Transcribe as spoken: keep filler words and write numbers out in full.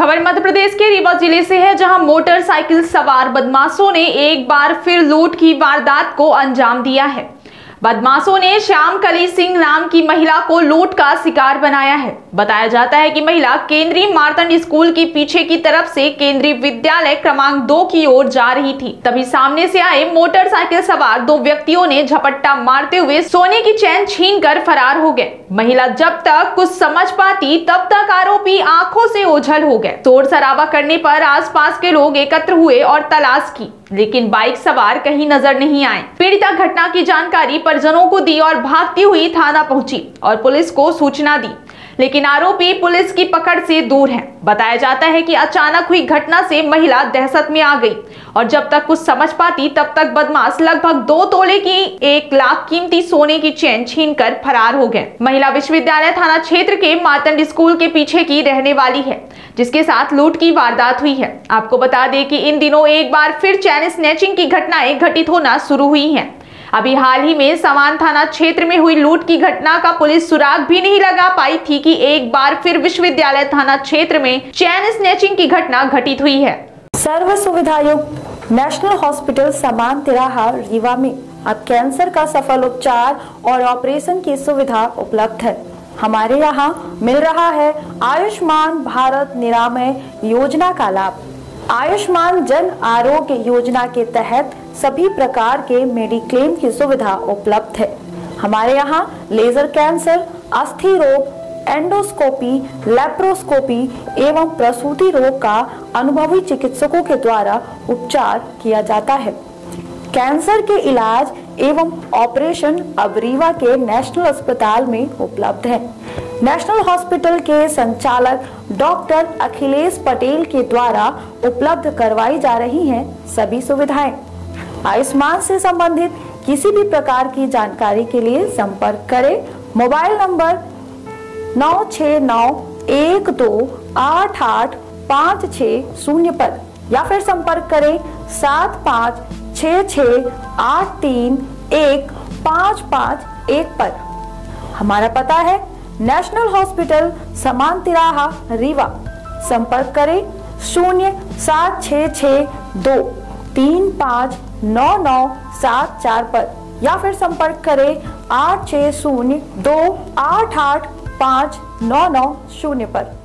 खबर मध्य प्रदेश के रीवा जिले से है, जहां मोटरसाइकिल सवार बदमाशों ने एक बार फिर लूट की वारदात को अंजाम दिया है। बदमाशों ने श्याम कली सिंह नाम की महिला को लूट का शिकार बनाया है। बताया जाता है कि महिला केंद्रीय मार्तंड स्कूल की पीछे की तरफ से केंद्रीय विद्यालय क्रमांक दो की ओर जा रही थी। तभी सामने से आए मोटरसाइकिल सवार दो व्यक्तियों ने झपट्टा मारते हुए सोने की चैन छीनकर फरार हो गए। महिला जब तक कुछ समझ पाती तब तक आरोपी आंखों से ओझल हो गए। शोर शराबा करने पर आसपास के लोग एकत्र हुए और तलाश की, लेकिन बाइक सवार कहीं नजर नहीं आए। पीड़िता घटना की जानकारी परिजनों को दी और भागती हुई थाना पहुंची और पुलिस को सूचना दी, लेकिन आरोपी पुलिस की पकड़ से दूर है। बताया जाता है कि अचानक हुई घटना से महिला दहशत में आ गई और जब तक कुछ समझ पाती तब तक बदमाश लगभग दो तोले की एक लाख कीमती सोने की चेन छीनकर फरार हो गए। महिला विश्वविद्यालय थाना क्षेत्र के मार्तंड स्कूल के पीछे की रहने वाली है, जिसके साथ लूट की वारदात हुई है। आपको बता दें कि इन दिनों एक बार फिर चैन स्नैचिंग की घटनाएं घटित होना शुरू हुई हैं। अभी हाल ही में समान थाना क्षेत्र में हुई लूट की घटना का पुलिस सुराग भी नहीं लगा पाई थी कि एक बार फिर विश्वविद्यालय थाना क्षेत्र में चैन स्नैचिंग की घटना घटित हुई है। सर्व सुविधा युक्त नेशनल हॉस्पिटल समान तिराहा रीवा में अब कैंसर का सफल उपचार और ऑपरेशन की सुविधा उपलब्ध है। हमारे यहाँ मिल रहा है आयुष्मान भारत निरामय योजना का लाभ। आयुष्मान जन आरोग्य योजना के तहत सभी प्रकार के मेडिक्लेम की सुविधा उपलब्ध है। हमारे यहाँ लेजर कैंसर, अस्थि रोग, एंडोस्कोपी, लेप्रोस्कोपी एवं प्रसूति रोग का अनुभवी चिकित्सकों के द्वारा उपचार किया जाता है। कैंसर के इलाज एवं ऑपरेशन अब रीवा के नेशनल अस्पताल में उपलब्ध है। नेशनल हॉस्पिटल के संचालक डॉक्टर अखिलेश पटेल के द्वारा उपलब्ध करवाई जा रही हैं सभी सुविधाएं। आयुष्मान से संबंधित किसी भी प्रकार की जानकारी के लिए संपर्क करें मोबाइल नंबर नौ छः नौ एक दो आठ आठ पाँच छः शून्य पर या फिर संपर्क करें सात पाँच छः छः आठ तीन एक पाँच पाँच एक पर। हमारा पता है नेशनल हॉस्पिटल समान तिराहा रीवा। संपर्क करें शून्य सात छः छः दो तीन पाँच नौ नौ सात चार पर या फिर संपर्क करें आठ छः शून्य दो आठ आठ पाँच नौ नौ शून्य पर।